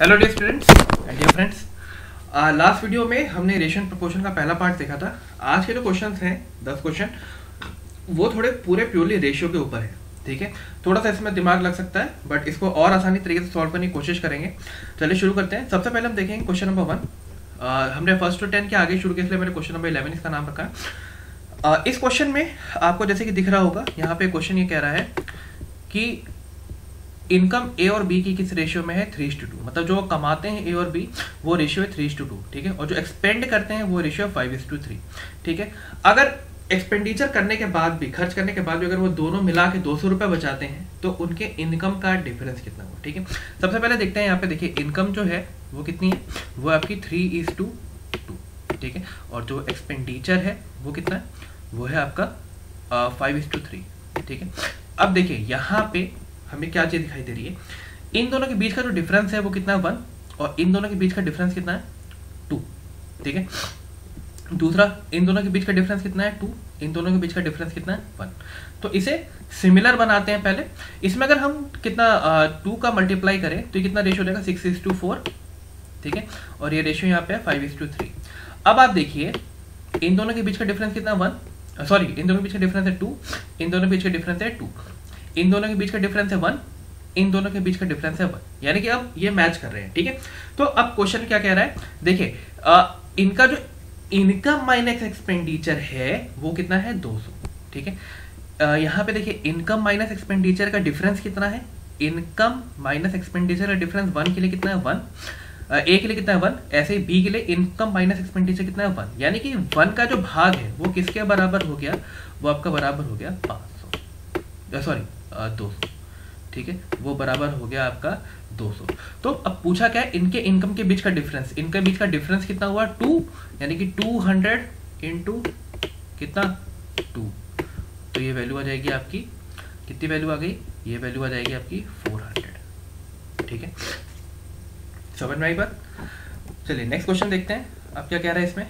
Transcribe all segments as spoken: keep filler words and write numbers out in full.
Hello dear students and dear friends, last video में हमने ratio and proportion का पहला पार्ट देखा था। आज के जो क्वेश्चंस हैं दस क्वेश्चन, वो थोड़े पूरे प्योरली रेशियो के ऊपर है। ठीक है, थोड़ा सा इसमें दिमाग लग सकता है बट इसको और आसानी तरीके से सॉल्व करने की कोशिश करेंगे। चलिए शुरू करते हैं। सबसे पहले हम देखेंगे क्वेश्चन नंबर वन। हमने फर्स्ट टू टेन के आगे शुरू किया, इसलिए मैंने क्वेश्चन नंबर इलेवन इसका नाम रखा है। uh, इस क्वेश्चन में आपको जैसे कि दिख रहा होगा, यहाँ पे क्वेश्चन ये कह रहा है कि इनकम ए और बी की किस रेशियो में है, थ्री टू टू। मतलब जो कमाते हैं ए और बी वो रेशियो है थ्री टू टू। ठीक है, और जो एक्सपेंड करते हैं वो रेशियो है फाइव टू थ्री। ठीक है, अगर एक्सपेंडिचर करने के बाद भी, खर्च करने के बाद भी अगर वो दोनों मिला के दो सौ रुपये बचाते हैं तो उनके इनकम का डिफरेंस कितना हुआ। ठीक है, सबसे पहले देखते हैं यहाँ पे। देखिए इनकम जो है वो कितनी है, वो आपकी थ्री इज टू टू। ठीक है, और जो एक्सपेंडिचर है वो कितना है, वो है आपका फाइव इज टू थ्री। ठीक है, अब देखिए यहाँ पे हमें क्या चीज दिखाई दे रही है, इन दोनों के बीच का जो डिफरेंस है वो कितना है, वन, और इन दोनों के बीच का डिफरेंस कितना है, टू। ठीक है, दूसरा इन दोनों के बीच का डिफरेंस कितना है, टू, इन दोनों के बीच का डिफरेंस कितना है, वन। तो इसे सिमिलर बनाते हैं पहले। इसमें अगर हम कितना टू का मल्टीप्लाई करें तो ये कितना रेशियो देगा, सिक्स इज टू फोर। ठीक है, और ये रेशियो यहाँ पे है फाइव इज टू थ्री। अब आप देखिए इन दोनों के बीच का डिफरेंस कितना, वन, सॉरी इन दोनों के बीच का डिफरेंस है टू, इन दोनों के बीच का डिफरेंस है टू, इन दोनों के बीच का डिफरेंस है वन, इन दोनों के बीच का डिफरेंस है वन, यानी कि अब ये मैच कर रहे हैं। ठीक है, तो अब क्वेश्चन क्या कह रहा है, देखिए इनका जो इनकम माइनस एक्सपेंडिचर है वो कितना है, दो सौ। ठीक है, आ, यहाँ पे देखिए इनकम माइनस एक्सपेंडिचर का डिफरेंस कितना है, इनकम माइनस एक्सपेंडिचर का डिफरेंस वन के लिए कितना है, वन, ए के लिए कितना है, वन, ऐसे ही बी के लिए इनकम माइनस एक्सपेंडिचर कितना है, वन। यानी कि वन का जो भाग है वो किसके बराबर हो गया, वो आपका बराबर हो गया पाँच सौ, सॉरी दो सौ। ठीक है, वो बराबर हो गया आपका दो सौ। तो अब पूछा क्या है, इनके इनकम के बीच का डिफरेंस, इनके बीच का डिफरेंस कितना हुआ, टू, यानी कि टू हंड्रेड इंटू कितना, टू। तो ये वैल्यू आ जाएगी आपकी, कितनी वैल्यू आ गई, ये वैल्यू आ जाएगी आपकी फोर हंड्रेड। ठीक है, समझ में आई बात। चलिए नेक्स्ट क्वेश्चन देखते हैं, अब क्या कह रहा है इसमें।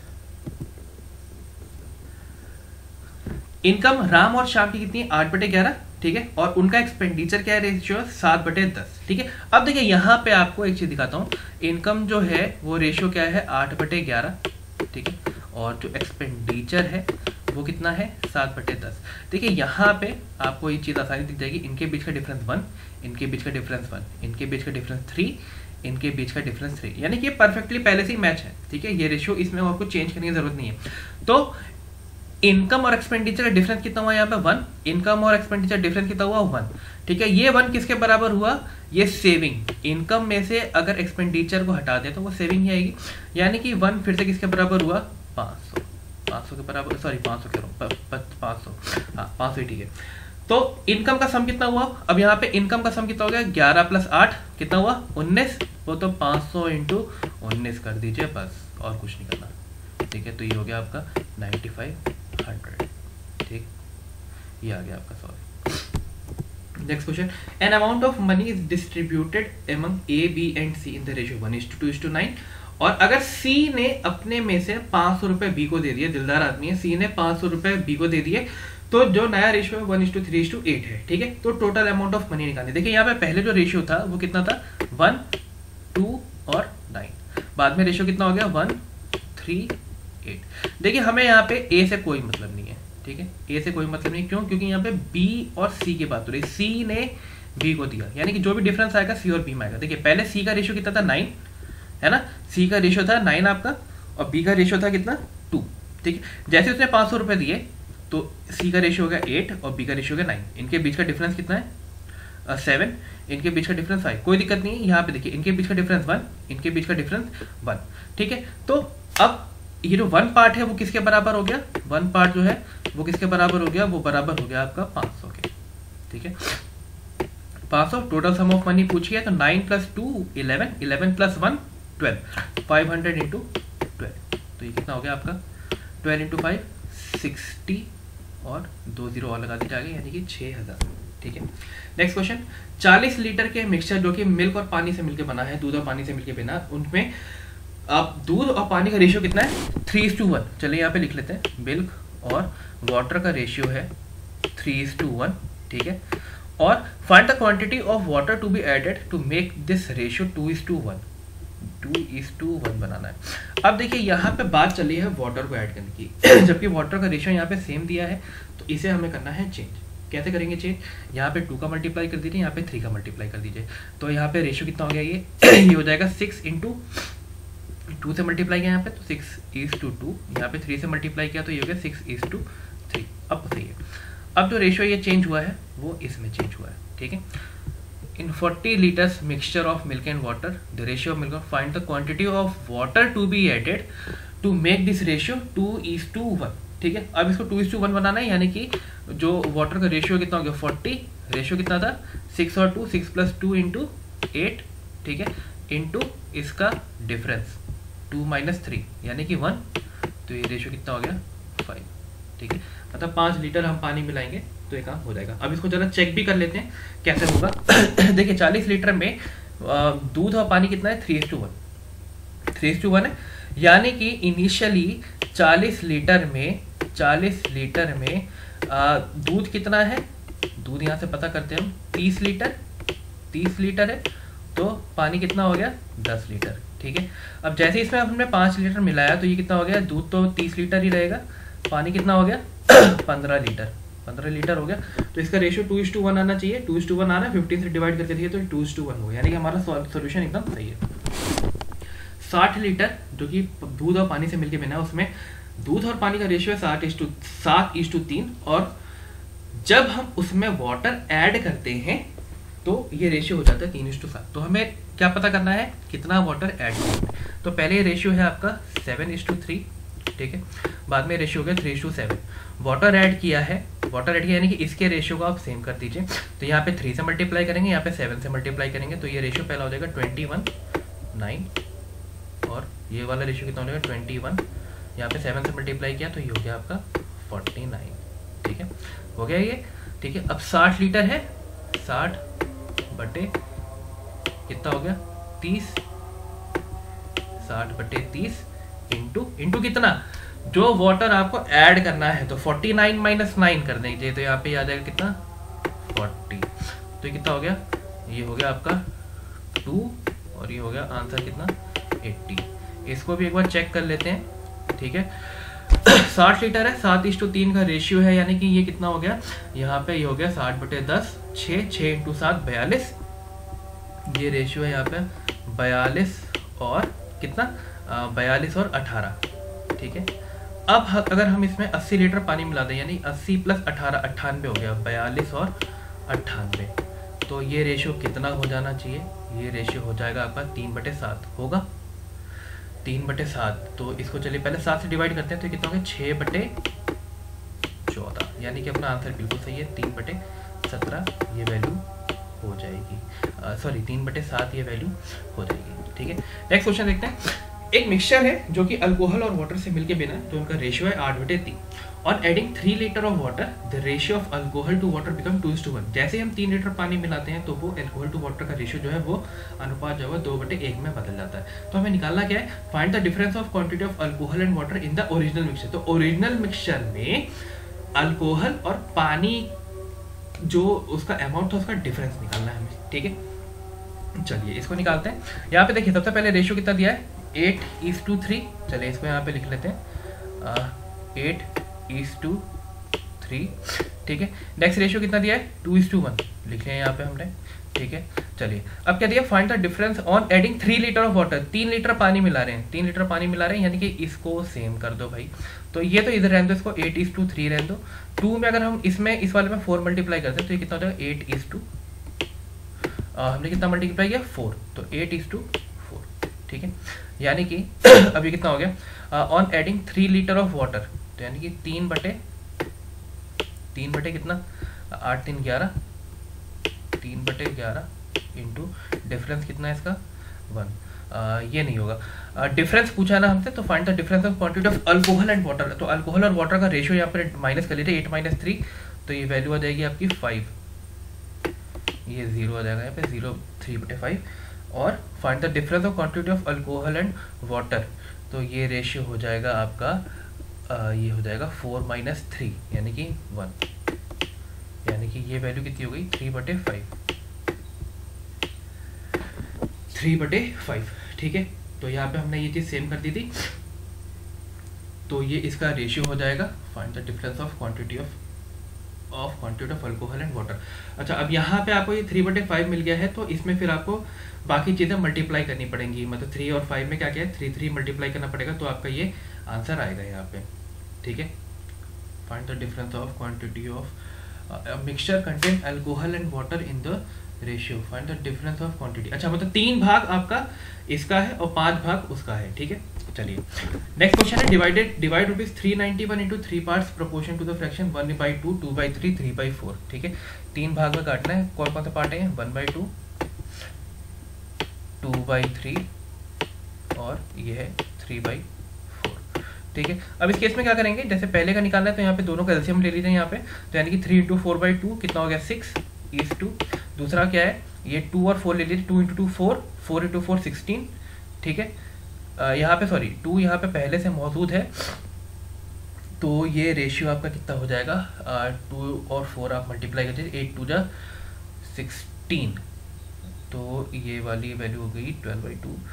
इनकम राम और श्याम की कितनी है, आठ बटे ग्यारह। ठीक है, और उनका एक्सपेंडिचर क्या है, रेशियो सात बटे दस। ठीक है, अब देखिए यहाँ पे आपको एक चीज दिखाता हूँ, इनकम जो है वो रेशियो क्या है, आठ बटे ग्यारह। ठीक है, और जो एक्सपेंडिचर है वो कितना है, सात बटे दस। देखिए यहाँ पे आपको ये चीज आसानी दिख जाएगी, इनके बीच का डिफरेंस वन, इनके बीच का डिफरेंस वन, इनके बीच का डिफरेंस थ्री, इनके बीच का डिफरेंस थ्री, यानी कि परफेक्टली पहले से ही मैच है। ठीक है, ये रेशियो इसमें आपको चेंज करने की जरूरत नहीं है। तो इनकम और एक्सपेंडिचर का डिफरेंस कितना हुआ यहाँ पे, वन, इनकम और एक्सपेंडिचर डिफरेंस कितना हुआ, वन। ठीक है, ये वन किसके बराबर हुआ, ये सेविंग, इनकम में से अगर एक्सपेंडिचर को हटा दे तो वो सेविंग ही आएगी, यानी कि वन फिर से किसके बराबर हुआ, पाँच सौ, पाँच सौ के बराबर, सॉरी पाँच सौ कह रहा हूँ, पाँच सौ, हाँ पाँच सौ, ठीक है। तो इनकम का सम कितना हुआ, अब यहाँ पे इनकम का सम कितना हो गया, ग्यारह प्लस आठ कितना हुआ, उन्नीस, वो तो पाँच सौ इंटू उन्नीस कर दीजिए बस, और कुछ नहीं करना। ठीक है, तो ये हो गया आपका नाइन्टी फाइव हंड्रेड। ठीक, ये आ गया आपका sorry. Next question, an amount of money is distributed among A B and C in the ratio one is to two is to nine. और अगर सी ने अपने में से पाँच सौ रुपए बी को दे दिए, दिलदार आदमी है, सी ने पाँच सौ रुपए बी को दे दिए, तो जो नया रेशियो है one is to three is to eight है। ठीक है, तो टोटल अमाउंट ऑफ मनी निकालनी। देखिए यहाँ पे पहले जो रेशियो था वो कितना था, वन, टू और नाइन, बाद में रेशियो कितना हो गया, वन, थ्री, एट। देखिए हमें यहाँ पे ए से कोई मतलब नहीं है। ठीक है, ए से कोई मतलब नहीं, क्यों, क्योंकि यहाँ पे बी और सी की बात हो रही है, सी ने बी को दिया, यानी कि जो भी डिफरेंस आएगा सी और बी में आएगा। देखिए पहले सी का रेशियो कितना था, नाइन, है ना, सी का रेशियो था नाइन आपका, और बी का रेशियो था कितना, टू। ठीक है, जैसे उसने पाँच सौ रुपये दिए तो सी का रेशियो हो गया एट और बी का रेशियो हो गया नाइन, इनके बीच का डिफरेंस कितना है, सेवन, इनके बीच का डिफरेंस फाइव, कोई दिक्कत नहीं है। यहाँ पे देखिए इनके बीच का डिफरेंस वन, इनके बीच का डिफरेंस वन। ठीक है, तो अब ये जो वन पार्ट है वो किसके बराबर हो गया, वन पार्ट जो है वो किसके बराबर हो गया, वो बराबर हो गया आपका पाँच सौ के। ठीक है, पाँच सौ। टोटल सम ऑफ मनी पूछी है तो nine plus two eleven, eleven plus one twelve, five hundred into twelve, तो ये कितना हो गया आपका, ट्वेल्व इंटू फाइव सिक्सटी, और दो जीरो और लगा दी जाएगी, यानी कि छः हजार। ठीक है, नेक्स्ट क्वेश्चन, चालीस लीटर के मिक्सचर जो कि मिल्क और पानी से मिलकर बना है, दूध और पानी से मिलकर बना, उनमें आप दूध और पानी का रेशियो कितना है, थ्री इज टू वन। चलिए यहाँ पे लिख लेते हैं, मिल्क और वाटर का रेशियो है थ्री इज टू वन। ठीक है, और find the quantity of water to be added to make this ratio two is to one two is to one बनाना है। अब देखिए यहाँ पे बात चली है वाटर को ऐड करने की जबकि वाटर का रेशियो यहाँ पे सेम दिया है, तो इसे हमें करना है चेंज। कैसे करेंगे चेंज? यहाँ पे टू का मल्टीप्लाई कर दीजिए, यहाँ पे थ्री का मल्टीप्लाई कर दीजिए, तो यहाँ पे रेशियो कितना हो गया, ये ये हो जाएगा सिक्स इंटू टू से मल्टीप्लाई किया यहाँ पे तो सिक्स इज टू टू, यहाँ पे थ्री से मल्टीप्लाई किया तो ये हो गया सिक्स इज टू थ्री। अब सही है। अब जो रेशियो ये चेंज हुआ है वो इसमें चेंज हुआ है, ठीक है। In forty litres mixture of milk and water the ratio of milk, find the quantity of water to be added to make this ratio two is to one, ठीक है। अब इसको टू इज टू वन बनाना है, यानी कि जो water का रेशियो कितना हो गया फोर्टी, रेशियो कितना था सिक्स और two, six plus two into eight, ठीक है, इंटू इसका डिफरेंस टू माइनस थ्री यानी कि वन, तो ये रेशियो कितना हो गया फाइव, ठीक है। मतलब पाँच लीटर हम पानी मिलाएंगे तो ये काम हो जाएगा। अब इसको जरा चेक भी कर लेते हैं कैसे होगा। देखिए चालीस लीटर में दूध और पानी कितना है, three is to one, three is to one है, यानी कि इनिशियली चालीस लीटर में चालीस लीटर में दूध कितना है, दूध यहाँ से पता करते हैं हम, तीस लीटर तीस लीटर है, तो पानी कितना हो गया दस लीटर, ठीक है। अब जैसे इसमें हमने पाँच लीटर मिलाया तो ये कितना हो गया, दूध तो तीस लीटर ही रहेगा, पानी कितना हो गया पंद्रह लीटर, पंद्रह लीटर हो गया, तो इसका ratio two is to one आना चाहिए, टू इज टू वन आ रहा है, फिफ्टीन से डिवाइड करके देखिए तो टू इज टू वन हो गया, यानी कि हमारा सोल्यूशन एकदम सही है। साठ लीटर जो कि दूध और पानी से मिलके बना है, उसमें दूध और पानी का रेशियो है साठ इज टू सात इज टू तीन, और जब हम उसमें वाटर ऐड करते हैं तो ये रेशियो हो जाता है तीन इज टू सात। तो हमें क्या पता करना है कितना वाटर ऐड करना है, तो पहले रेशियो है आपका सेवन इज टू थ्री, ठीक है, बाद में रेशियो हो गया three is to seven, water add किया है, वाटर ऐड किया यानी कि इसके रेशियो को आप सेम कर दीजिए, तो यहाँ पे थ्री से मल्टीप्लाई करेंगे, यहाँ पे सेवन से मल्टीप्लाई करेंगे, तो ये रेशियो पहला हो जाएगा ट्वेंटी वन नाइन, और ये वाला रेशियो कितना हो जाएगा ट्वेंटी वन, यहाँ पे सेवन से मल्टीप्लाई किया तो ये हो गया आपका फोर्टी नाइन, ठीक है, हो गया ये, ठीक है। अब साठ लीटर है, साठ बटे कितना हो गया तीस, साठ बटे तीस इंटू इंटू कितना, जो वाटर आपको ऐड करना है, तो फोर्टी नाइन माइनस नाइन कर दीजिए, तो यहाँ पे आ जाएगा कितना फोर्टी, तो ये कितना हो गया, ये हो गया आपका टू, और ये हो गया आंसर कितना एट्टी। इसको भी एक बार चेक कर लेते हैं, ठीक है। साठ लीटर है, सात इज टू तीन का रेशियो है, यानी कि ये कितना हो गया, यहाँ पे ये हो गया साठ बटे दस, छः छः इंटू सात बयालीस, ये रेशियो है यहाँ पे बयालीस और कितना बयालीस और अठारह, ठीक है। अब अगर हम इसमें अस्सी लीटर पानी मिला दें, यानी अस्सी प्लस अठारह अट्ठानवे हो गया, बयालीस और अट्ठानवे, तो ये रेशियो कितना हो जाना चाहिए, ये रेशियो हो जाएगा आपका तीन बटे सात होगा, तीन बटे सात, तो इसको चलिए पहले सात से डिवाइड करते हैं, तो कितना हो गया छः बटे चौदह, यानी कि अपना आंसर बिल्कुल सही है, तीन बटे सत्रह ये वैल्यू हो जाएगी, सॉरी तीन बटे सात ये वैल्यू हो जाएगी, ठीक है। नेक्स्ट क्वेश्चन देखते हैं। एक मिक्सचर है जो कि अल्कोहल और वाटर से मिलके बना है, तो उनका रेशियो है आठ बटे तीन, on adding three litre of water the ratio of alcohol to water become two is to one. जैसे हम तीन लीटर पानी मिलाते हैं तो वो अल्कोहल टू वाटर का रेशियो जो है वो अनुपात जो है दो बटे एक में बदल जाता है। तो हमें निकालना क्या है, find the difference of quantity of alcohol and water in the original mixture. तो ओरिजिनल मिक्सचर में अल्कोहल और पानी जो उसका अमाउंट था उसका डिफरेंस निकालना है हमें, ठीक है। चलिए इसको निकालते हैं। यहाँ पे देखिए सबसे पहले रेशियो कितना दिया है, एट इज टू थ्री, चलिए इसको यहाँ पे लिख लेते हैं, एट इज टू थ्री, ठीक है। नेक्स्ट रेशियो कितना दिया है, टू इज टू वन लिख लिया यहाँ पे हमने, ठीक है। चलिए अब क्या दिया, find the difference on adding three litre of water, तीन लीटर पानी मिला रहे हैं, तीन लीटर पानी मिला रहे हैं, यानी कि इसको सेम कर दो भाई, तो ये तो इधर रहने दो, इसको एट इज टू थ्री रहने दो, टू में अगर हम इसमें इस वाले में फोर मल्टीप्लाई करते हैं तो ये कितना हो जाएगा, एट इज टू, हमने कितना मल्टीप्लाई किया फोर, तो एट इज टू फोर, ठीक है। यानी कि अभी कितना हो गया, on adding three litre of water, तो यानी कि तीन बटे तीन बटे कितना, आठ तीन ग्यारह, तीन बटे ग्यारह इंटू डिफरेंस कितना है इसका वन, आ, ये नहीं होगा, डिफरेंस पूछा ना हमसे, तो find the difference of quantity of alcohol and water. तो अल्कोहल और वाटर का रेशियो यहाँ पर माइनस कर लीजिए, एट माइनस थ्री, तो ये वैल्यू आ जाएगी आपकी फाइव, ये जीरो आ जाएगा यहाँ पे, जीरो थ्री बटे फाइव, और find the difference of quantity of alcohol and water, तो ये रेशियो हो जाएगा आपका आ, ये हो जाएगा फोर माइनस थ्री यानी कि वन, यानी कि ये वैल्यू कितनी हो गई, थ्री बटे फाइव, थ्री बटे फाइव। ठीक है, तो यहाँ पे हमने ये चीज़ सेम कर दी थी, तो ये इसका रेशियो हो जाएगा, find the difference of quantity of of quantity of alcohol and water. अच्छा, अब यहाँ पे आपको ये थ्री बटे फाइव मिल गया है, तो इसमें फिर आपको बाकी चीज़ें मल्टीप्लाई करनी पड़ेंगी, मतलब थ्री और फाइव में क्या क्या है, थ्री थ्री मल्टीप्लाई करना पड़ेगा, तो आपका ये आंसर आएगा यहाँ पे। ठीक है, find the difference of quantity of mixture contain alcohol and water in the ratio, find the difference of quantity. अच्छा, मतलब तीन भाग आपका इसका है और पांच भाग उसका है। ठीक है, चलिए नेक्स्ट क्वेश्चन है, divided divide rupees three ninety one into three parts proportion to the fraction one by two, two by three, three by four. ठीक है, तीन भाग में काटना है, कौन कौन से पार्ट है, one by two, two by three और ये है थ्री बाई फोर। ठीक है, अब इस केस में क्या करेंगे, जैसे पहले का निकालना है तो यहाँ पे दोनों का एलसीएम ले लीजिए यहाँ पे, तो यानी कि three into four by two कितना हो गया, सिक्स इज टू, दूसरा क्या है, ये टू और फोर ले लीजिए, two into two four, four into four sixteen. ठीक है, यहाँ पे सॉरी टू यहाँ पे पहले से मौजूद है, तो ये रेशियो आपका कितना हो जाएगा, टू और फोर आप मल्टीप्लाई करते, एट टू जा सिक्सटीन, तो ये वाली वैल्यू हो गई ट्वेल्व बाई टू,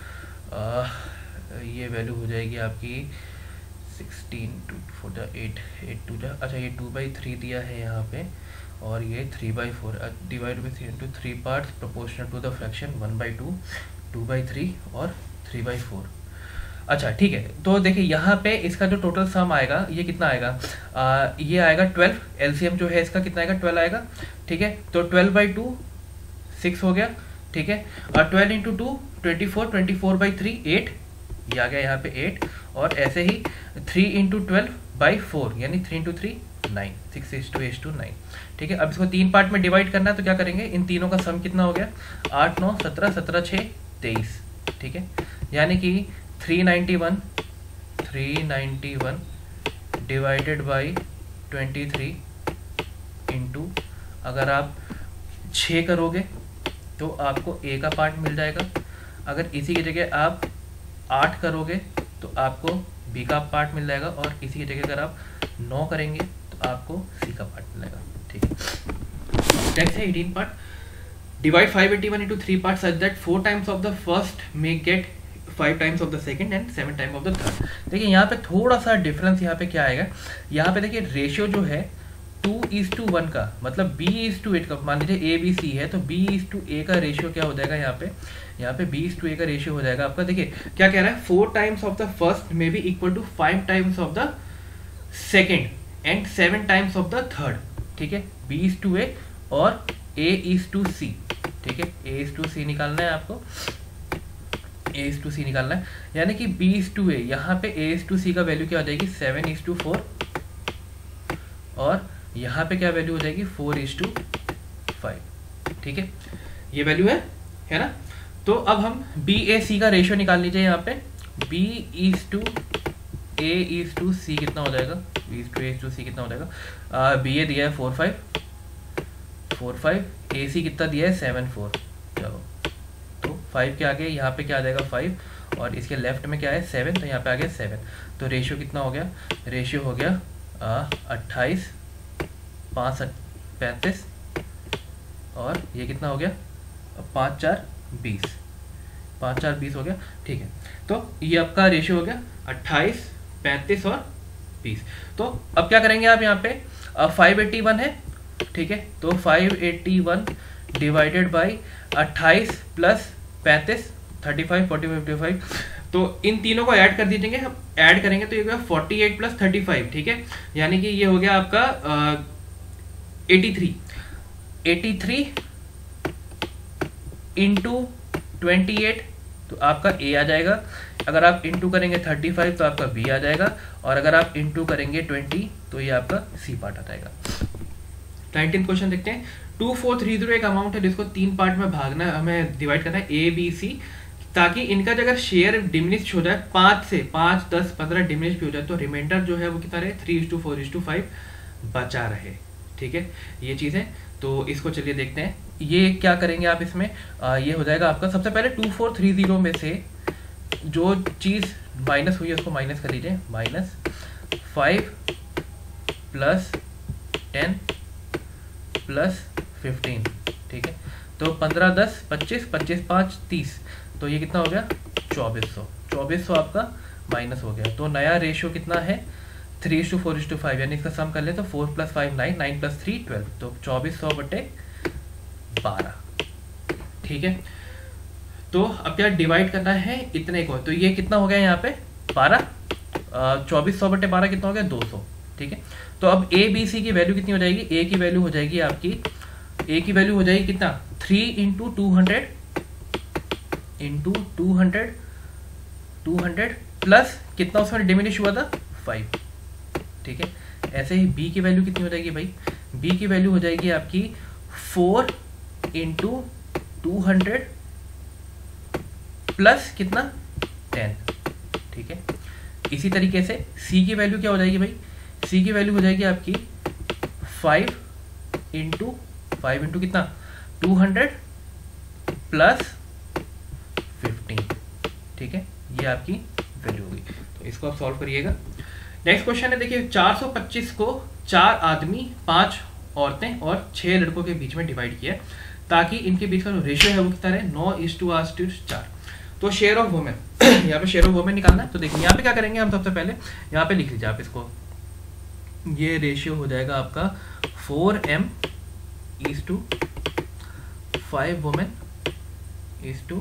ये वैल्यू हो जाएगी आपकी सिक्सटीन, टू फोर जा एट, एट टू जा, अच्छा ये टू बाई थ्री दिया है यहाँ पे, और ये three by four, divide by three into three parts proportional to the fraction one by two, two by three और थ्री बाई फोर। अच्छा ठीक है, तो देखिए यहाँ पे इसका जो टोटल सम आएगा ये कितना आएगा, आ, ये आएगा ट्वेल्व, एलसीएम जो है इसका कितना आएगा, ट्वेल्व आएगा। ठीक है, तो ट्वेल्व बाई टू सिक्स हो गया। ठीक है, और twelve into two twenty four, twenty four by three eight, ये आ गया यहाँ पे एट, और ऐसे ही three into twelve by four यानी three into three nine, six H two H two nine. ठीक है, अब इसको तीन पार्ट में डिवाइड करना है, तो क्या करेंगे, इन तीनों का सम कितना हो गया, आठ नौ सत्रह, सत्रह छः तेईस। ठीक है, यानी कि three ninety one, three ninety one divided by twenty three into, अगर आप छः करोगे तो आपको ए का पार्ट मिल जाएगा, अगर इसी की जगह आप आठ करोगे तो आपको बी का पार्ट मिल जाएगा, और इसी की जगह अगर आप नौ करेंगे तो आपको सी का पार्ट मिलेगा। ठीक है, नेक्स्ट है eighteen part, divide five eighty one into three part such that four times of the first may get five times of the second and seven time of the third. देखिए यहाँ पे थोड़ा सा difference यहाँ पे क्या आएगा, यहाँ पे देखिए रेशियो जो है टू इज टू वन का, मतलब बी इज टू एट का, मान लीजिए ए बी सी है तो बी इज टू ए का रेशियो क्या हो जाएगा, यहाँ पे यहाँ पे बी इज टू ए का रेशियो हो जाएगा आपका। देखिए क्या कह रहा है, four times of the first may be equal to five times of the second and seven times of the third. ठीक है, बी इज टू ए और ए इज टू सी। ठीक है, ए इज टू सी निकालना है आपको, ए इज टू सी निकालना है, यानी कि बी इज टू ए, यहाँ पे ए इज टू सी का वैल्यू क्या हो जाएगी, सेवन इज टू फोर, और यहाँ पे क्या वैल्यू हो जाएगी, फोर इज टू फाइव। ठीक है, ये वैल्यू है है ना। तो अब हम बी ए सी का रेशियो निकाल लीजिए, यहाँ पे B is to A is to C कितना हो जाएगा, B is to A is to C कितना हो जाएगा, बी ए दिया है four five, four five, A C कितना दिया है सेवन फोर, चलो तो फाइव के आगे यहाँ पे क्या आ जाएगा फाइव, और इसके लेफ्ट में क्या है सेवन, तो यहाँ पे आ गया सेवन, तो रेशियो कितना हो गया, रेशियो हो गया अट्ठाईस, पाँच पैंतीस, और ये कितना हो गया, पाँच चार बीस, पाँच चार बीस हो गया। ठीक है, तो ये आपका रेशियो हो गया अट्ठाईस, पैंतीस और बीस। तो अब क्या करेंगे आप, यहाँ पे फाइव एट्टी वन है। ठीक है, तो five eighty one divided by अट्ठाईस प्लस पैंतीस, thirty five, forty five, fifty five, तो इन तीनों को ऐड कर दीजिएंगे, हम ऐड करेंगे तो ये हो गया forty eight plus thirty five. ठीक है, यानी कि ये हो गया आपका eighty three, eighty three into twenty eight, तो आपका ए आ जाएगा, अगर आप इंटू करेंगे थर्टी फाइव तो आपका बी आ जाएगा, और अगर आप इंटू करेंगे ट्वेंटी तो ये आपका सी पार्ट आ जाएगा। नाइनटीन क्वेश्चन देखते हैं, टू फोर थ्री जीरो एक अमाउंट है जिसको तीन पार्ट में भागना है, हमें डिवाइड करना है ए बी सी, ताकि इनका जो अगर शेयर डिमिनिश हो जाए, पाँच से पाँच दस पंद्रह डिमिनिश भी हो जाए, तो रिमाइंडर जो है वो कितना रहे, three is to four is to five बचा रहे। ठीक है, ये चीज़ है, तो इसको चलिए देखते हैं, ये क्या करेंगे आप इसमें, आ, ये हो जाएगा आपका, सबसे पहले टू फोर थ्री जीरो में से जो चीज़ माइनस हुई है उसको माइनस कर लीजिए, minus five plus ten plus fifteen, ठीक है। तो पंद्रह दस पच्चीस, पच्चीस पाँच तीस, तो ये कितना हो गया चौबीस सौ, चौबीस सौ आपका माइनस हो गया। तो नया रेशियो कितना है three is to four is to five, यानी इसका सम कर ले तो four plus five nine, nine plus three twelve, तो चौबीस सौ बटे बारह, ठीक है। तो अब क्या डिवाइड करना है इतने को, तो ये कितना हो गया यहाँ पे बारह, चौबीस सौ बटे बारह कितना हो गया दो सौ, ठीक है। तो अब ए बी सी की वैल्यू कितनी हो जाएगी, ए की वैल्यू हो जाएगी आपकी, ए की वैल्यू हो जाएगी कितना three into two hundred into two hundred two hundred plus कितना उसमें डिमिनिश हुआ था फाइव, ठीक है। ऐसे ही बी की वैल्यू कितनी हो जाएगी भाई, बी की वैल्यू हो जाएगी आपकी four into two hundred plus कितना टेन, ठीक है। इसी तरीके से सी की वैल्यू क्या हो जाएगी भाई, सी की वैल्यू हो जाएगी आपकी फाइव इंटू फाइव इंटू कितना टू हंड्रेड प्लस फिफ्टीन, ठीक है। ये आपकी वैल्यू होगी, तो इसको आप सॉल्व करिएगा। नेक्स्ट क्वेश्चन है, देखिए चार सौ पच्चीस को चार आदमी, पांच औरतें और छह लड़कों के बीच में डिवाइड किया ताकि इनके बीच का जो रेशियो है वो कितना रहे नौ इज टू आठ टू चार। तो शेयर ऑफ वुमेन यहाँ पे शेयर ऑफ वुमेन निकालना है। तो देखिए यहाँ पे क्या करेंगे हम, सबसे पहले यहाँ पे लिख लीजिए आप इसको, ये रेशियो हो जाएगा आपका four men is to five women is to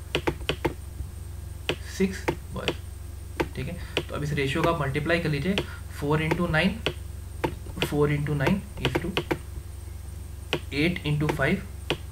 six boys, ठीक है। तो अब इस रेशियो का मल्टीप्लाई कर लीजिए, four into nine, four into nine is to eight into five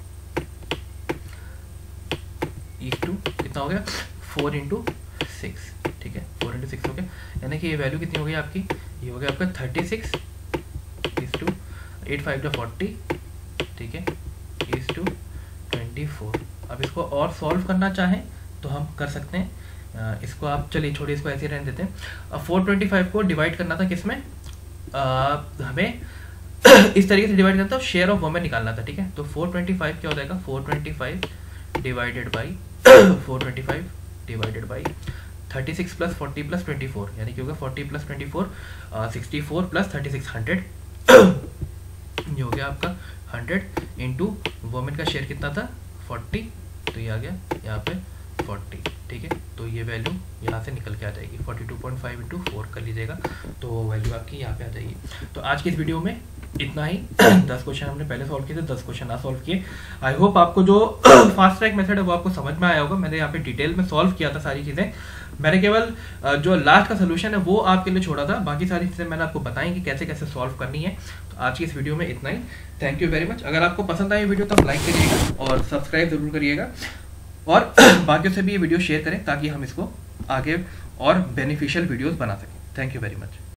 is to कितना हो गया फोर इंटू सिक्स, ठीक है। फोर इंटू सिक्स हो गया, यानी कि ये वैल्यू कितनी हो गई आपकी, ये हो गया आपका thirty six is to eight five to forty, ठीक है, इज टू ट्वेंटी फोर। अब इसको और सॉल्व करना चाहें तो हम कर सकते हैं, आ, इसको आप चलिए छोड़िए, इसको ऐसे रहने देते हैं। अब फोर ट्वेंटी फाइव को डिवाइड करना था किस में, हमें इस तरीके से डिवाइड करना था, शेयर ऑफ वुमेन निकालना था, ठीक है। तो फोर ट्वेंटी फाइव क्या हो जाएगा, four twenty five divided by four twenty five divided by thirty six plus forty plus twenty four, यानी कि होगा forty plus twenty four sixty four plus thirty six hundred, ये हो गया आपका हंड्रेड इंटू वुमेन का शेयर कितना था फोर्टी, तो ये आ गया यहाँ पे फोर्टी, ठीक है। तो ये वैल्यू यहाँ से निकल के आ जाएगी, forty two point five into four कर लीजिएगा, तो वैल्यू आपकी यहाँ पे आ जाएगी। तो आज की इस वीडियो में इतना ही, दस क्वेश्चन हमने पहले सॉल्व किए थे, दस क्वेश्चन ना सॉल्व किए। आई होप आपको जो फास्ट ट्रैक मेथड है वो आपको समझ में आया होगा। मैंने यहाँ पे डिटेल में सॉल्व किया था सारी चीज़ें, मैंने केवल जो लास्ट का सोल्यूशन है वो आपके लिए छोड़ा था, बाकी सारी चीज़ें मैंने आपको बताई कि कैसे कैसे सॉल्व करनी है। तो आज की इस वीडियो में इतना ही, थैंक यू वेरी मच। अगर आपको पसंद आई वीडियो तो आप लाइक करिएगा और सब्सक्राइब जरूर करिएगा, और बाकियों से भी ये वीडियो शेयर करें ताकि हम इसको आगे और बेनिफिशियल वीडियोस बना सकें। Thank you very much.